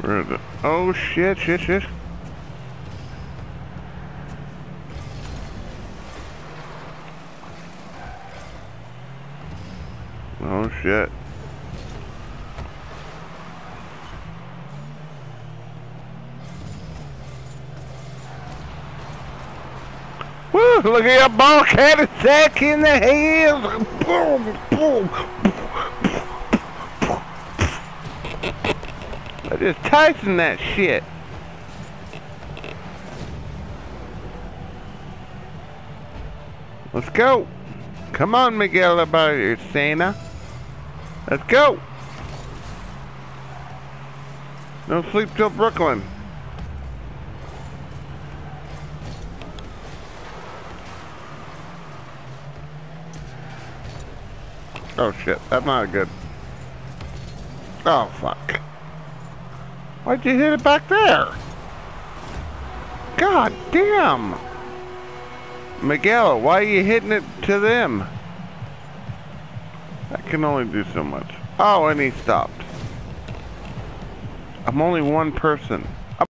Where is it? Oh shit, shit, shit. Oh shit. Woo! Look at your bulkhead sack in the head! Boom! Boom! I just Tyson that shit. Let's go. Come on, Miguel Sena. Let's go. No sleep till Brooklyn. Oh shit, that's not good. Oh fuck. Why'd you hit it back there? God damn. Miguel, why are you hitting it to them? I can only do so much. Oh, and he stopped. I'm only one person.